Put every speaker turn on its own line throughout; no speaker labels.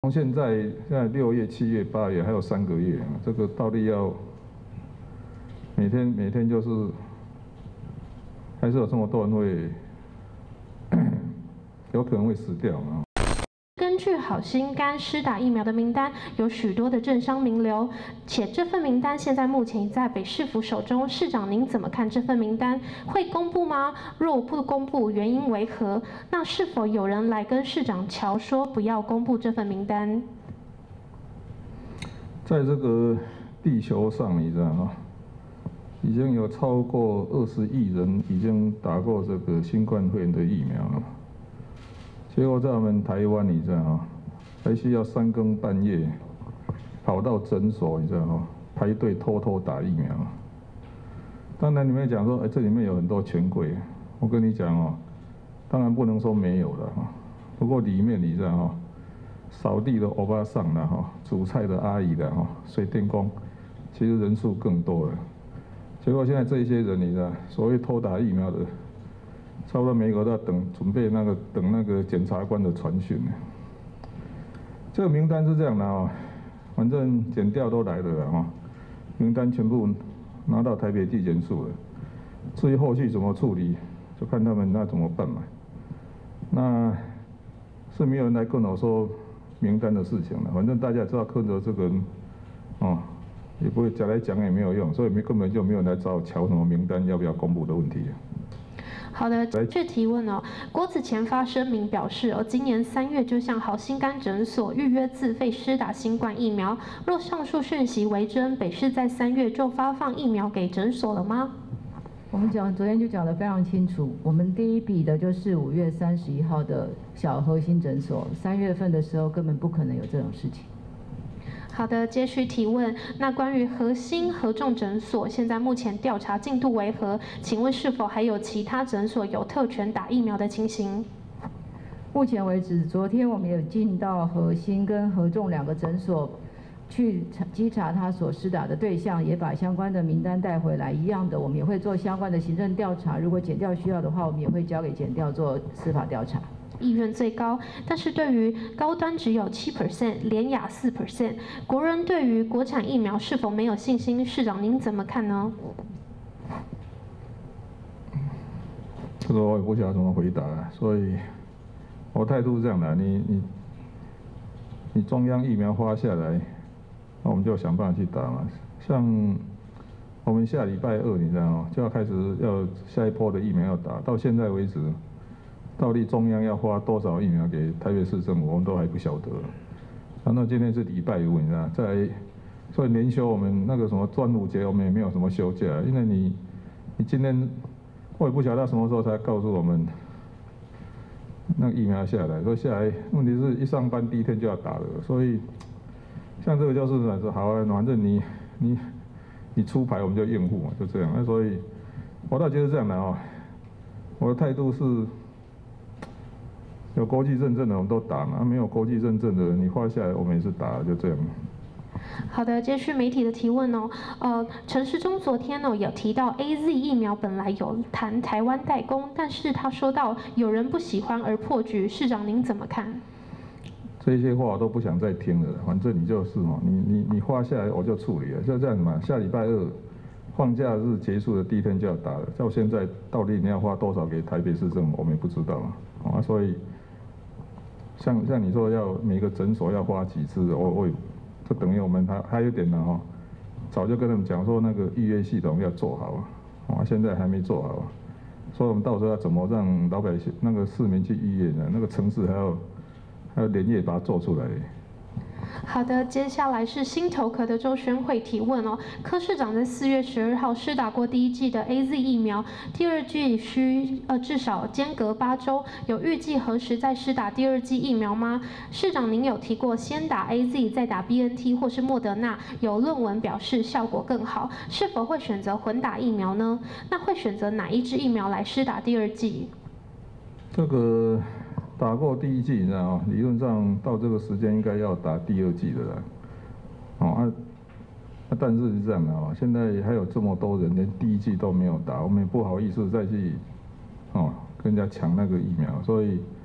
从现在6月、7月、8月还有3个月，这个到底要每天就是还是有这么多人会有可能会死掉啊。
根据好心肝施打疫苗的名单，有许多的政商名流，且这份名单现在目前在北市府手中。市长，您怎么看这份名单？会公布吗？若不公布，原因为何？那是否有人来跟市长乔说不要公布这份名单？
在这个地球上，你知道吗？已经有超过20亿人已经打过这个新冠肺炎的疫苗了。结果在我们台湾，你知道吗？还需要3更半夜跑到诊所，你知道吗？排队偷打疫苗。当然，你们讲说，这里面有很多权贵。我跟你讲哦，当然不能说没有了哈。不过里面你知道哈，扫地的欧巴桑的哈，煮菜的阿姨的哈，水电工，其实人数更多了。结果现在这些人，你知道，所谓偷打疫苗的。差不多每个都要准备等那个检察官的传讯呢。这个名单是这样的哦，反正检调都来了啊，名单全部拿到台北地检署了。至于后续怎么处理，就看他们那怎么办嘛。那是没有人来跟我说名单的事情了，反正大家也知道柯哲这个人哦，也不会讲来讲也没有用，所以根本就没有人来找我瞧什么名单要不要公布的问题。
好的，这提问哦，郭子乾发声明表示，今年3月就向好心肝诊所预约自费施打新冠疫苗。若上述讯息为真，北市在3月就发放疫苗给诊所了吗？
我们昨天就讲得非常清楚，我们第一笔的就是5月31号的小核心诊所，3月份的时候根本不可能有这种事情。
好的，接续提问。那关于核心合众诊所，现在目前调查进度为何？请问是否还有其他诊所有特权打疫苗的情形？
目前为止，昨天我们有进到核心跟合众2个诊所，去稽查他所施打的对象，也把相关的名单带回来。一样的，我们也会做相关的行政调查。如果检调需要的话，我们也会交给检调做司法调查。
意愿最高，但是对于高端只有7%，联雅4%，国人对于国产疫苗是否没有信心？市长您怎么看呢？
这个我也不晓得怎么回答，所以我态度是这样的：你中央疫苗发下来，那我们就想办法去打嘛。像我们下礼拜2，你知道吗？就要开始要下一波的疫苗要打，到现在为止。到底中央要花多少疫苗给台北市政府，我们都还不晓得。那今天是礼拜5，你知道，所以连休我们那个什么端午节，我们也没有什么休假，因为你今天我也不晓得什么时候才告诉我们那个疫苗下来，所以下来问题是一上班第一天就要打了，所以像这个就是说好啊，反正你出牌我们就应付嘛，就这样。那所以我倒觉得这样的哦，我的态度是。有国际认证的我们都打嘛，没有国际认证的你画下来我们也是打，就这样。
好的，接续媒体的提问哦，陈时中昨天有提到 AZ 疫苗本来有谈台湾代工，但是他说到有人不喜欢而破局，市长您怎么看？
这些话我都不想再听了，反正你就是哦，你画下来我就处理了，就这样嘛。下礼拜2放假日结束的第一天就要打了，到现在到底你要花多少给台北市政府，我们也不知道嘛，所以。像你说要每个诊所要花几次，我就等于我们还有点呢哈，早就跟他们讲说那个预约系统要做好现在还没做好，所以我们到时候要怎么让老百姓那个市民去预约呢？那个程式还要连夜把它做出来。
好的，接下来是新头壳的周宣慧提问哦。柯市长在4月12号施打过第1剂的 AZ 疫苗，第2剂需至少间隔8周，有预计何时再施打第2剂疫苗吗？市长您有提过先打 AZ 再打 BNT 或是莫德纳，有论文表示效果更好，是否会选择混打疫苗呢？那会选择哪一支疫苗来施打第2剂？
这个。打过第1剂，你知道吗？理论上到这个时间应该要打第2剂的啦。但是是这样的哦，现在还有这么多人连第1剂都没有打，我们也不好意思再去跟人家抢那个疫苗，所以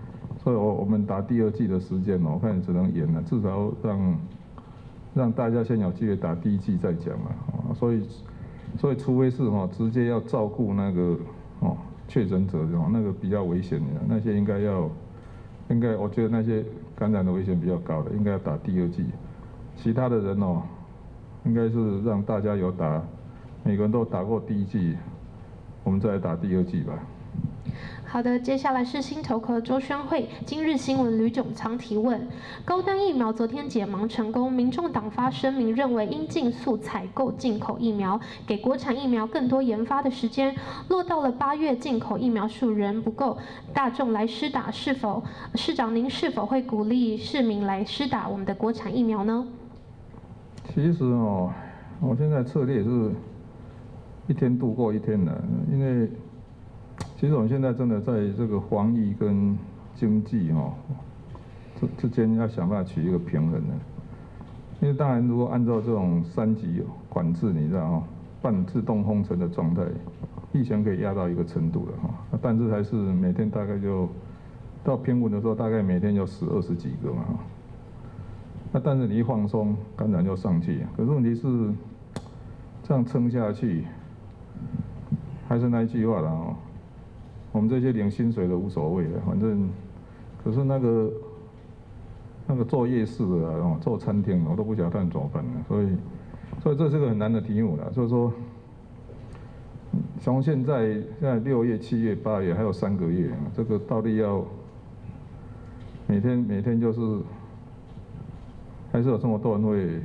所以我们打第2剂的时间我看只能延了，至少让大家先有机会打第1剂再讲嘛，所以除非是直接要照顾那个确诊者那个比较危险的，那些应该我觉得那些感染的危险比较高的，应该要打第2剂。其他的人应该是让大家有打，每个人都打过第1剂，我们再来打第2剂吧。
好的，接下来是新头壳周宣惠，今日新闻吕炯仓提问：高端疫苗昨天解盲成功，民众党发声明认为应尽速采购进口疫苗，给国产疫苗更多研发的时间。落到了8月，进口疫苗数仍不够，大众来施打，市长您是否会鼓励市民来施打我们的国产疫苗呢？
其实我现在策略是一天度过一天的，因为其实我们现在真的在这个防疫跟经济之间要想办法取一个平衡的。因为当然，如果按照这种3级管制，你知道半自动封城的状态，疫情可以压到一个程度了但是还是每天大概就到平稳的时候，大概每天就10、20几个嘛但是你一放松，感染就上去。可是问题是，这样撑下去，还是那一句话啦我们这些领薪水的无所谓的，反正，可是那个做夜市的做餐厅的，我都不晓得他们怎么办了。所以这是个很难的题目啦。所以说，从现在6月、7月、8月还有3个月，这个到底要每天就是，还是有这么多人会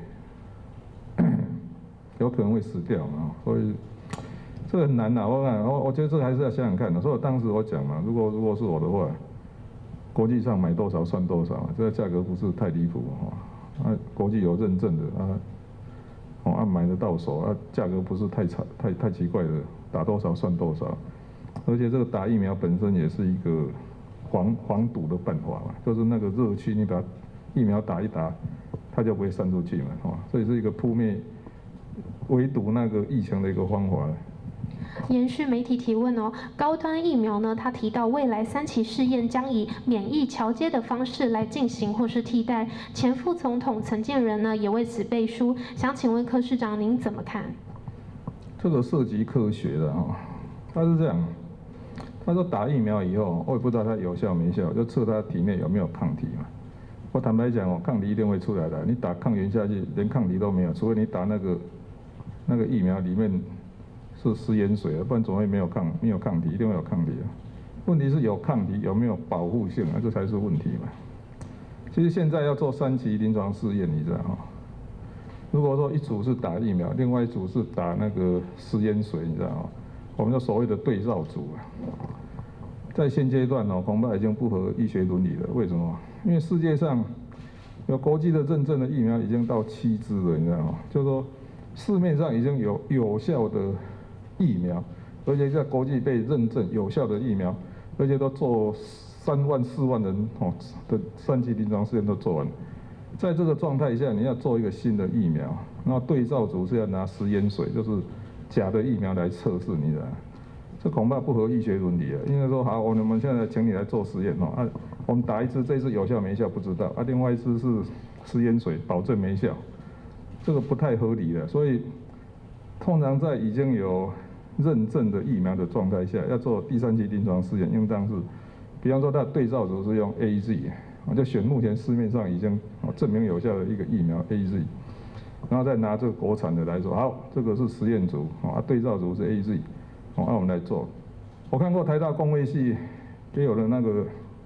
有可能会死掉嘛？所以。这个很难呐，我觉得这个还是要想想看的。所以当时我讲嘛，如果是我的话，国际上买多少算多少，这个价格不是太离谱国际有认证的买得到手价格不是太奇怪的，打多少算多少。而且这个打疫苗本身也是一个防堵的办法嘛，就是那个热区你把疫苗打一打，它就不会散出去嘛这也是一个扑灭、围堵那个疫情的一个方法。
延续媒体提问高端疫苗呢？他提到未来3期试验将以免疫桥接的方式来进行或是替代。前副总统陈建仁呢也为此背书，想请问柯市长您怎么看？
这个涉及科学的他是这样，他说打疫苗以后，我也不知道它有效没效，就测他体内有没有抗体嘛。我坦白讲抗体一定会出来的，你打抗原下去连抗体都没有，除非你打那个疫苗里面。是食盐水不然怎么会没有抗体？一定会有抗体问题是有抗体有没有保护性这才是问题嘛。其实现在要做3期临床试验，你知道如果说一组是打疫苗，另外一组是打那个食盐水，你知道我们就所谓的对照组在现阶段恐怕已经不合医学伦理了。为什么？因为世界上有国际的认证的疫苗已经到7支了，你知道就是说市面上已经有效的疫苗，而且在国际被认证有效的疫苗，而且都做3万、4万人的3期临床试验都做完。在这个状态下，你要做一个新的疫苗，那对照组是要拿食盐水，就是假的疫苗来测试，你知道？这恐怕不合医学伦理了。因为说好，我们现在请你来做实验我们打一支，这一支有效没效不知道另外一支是食盐水，保证没效，这个不太合理的。所以通常在已经有认证的疫苗的状态下，要做第3期临床试验，应当是，比方说它的对照组是用 AZ， 就选目前市面上已经证明有效的一个疫苗 AZ， 然后再拿这个国产的来说，好，这个是实验组对照组是 AZ， 我们来做。我看过台大公卫系给有的那个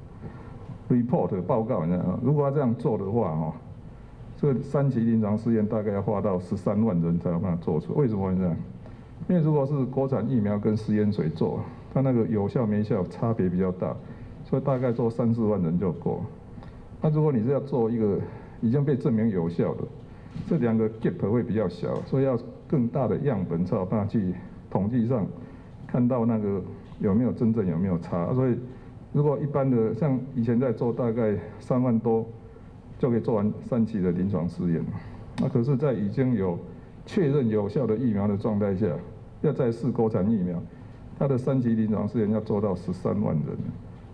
report 报告，如果要这样做的话这个3期临床试验大概要花到13万人才有办法做出。为什么会这样？因为如果是国产疫苗跟食盐水做，它那个有效没效差别比较大，所以大概做3、4万人就够。那如果你是要做一个已经被证明有效的，这2个 gap 会比较小，所以要更大的样本才有办法去统计上看到那个有没有真正有没有差。所以如果一般的像以前在做，大概3万多就可以做完3期的临床试验。可是，在已经有确认有效的疫苗的状态下，要再试国产疫苗，它的3期临床试验要做到13万人，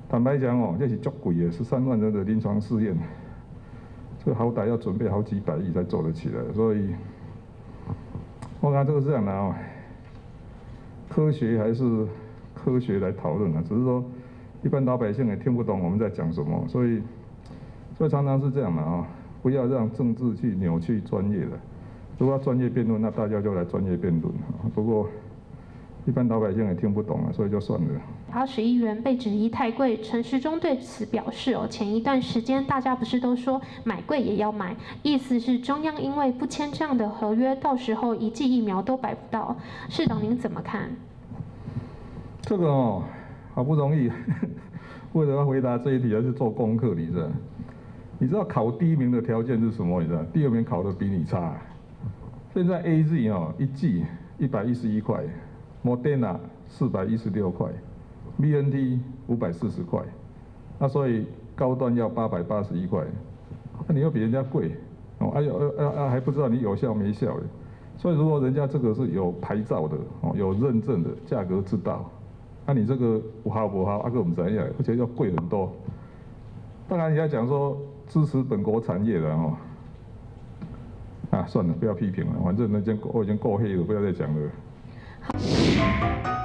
坦白讲哦，这是足贵的，13万人的临床试验，这好歹要准备好几百亿才做得起来，所以，我看这个是这样的哦，科学还是科学来讨论啊，只是说一般老百姓也听不懂我们在讲什么，所以常常是这样的啊，不要让政治去扭曲专业的。如果要专业辩论，那大家就来专业辩论。不过一般老百姓也听不懂啊，所以就算了。
80亿元被质疑太贵，陈时中对此表示前一段时间大家不是都说买贵也要买，意思是中央因为不签这样的合约，到时候1剂疫苗都买不到。市长您怎么看？
这个好不容易为了要回答这一题，还是做功课，你知道？你知道考第1名的条件是什么？你知道？第2名考的比你差。现在 AZ 1剂111块 ，Moderna 416块 ，BNT 540块，那所以高端要881块，那你又比人家贵，还不知道你有效没效的。所以如果人家这个是有牌照的，有认证的，价格知道，那你这个有效不好，我们知道，而且要贵很多。当然，你要讲说支持本国产业的算了，不要批评了，反正我已经够黑了，不要再讲了。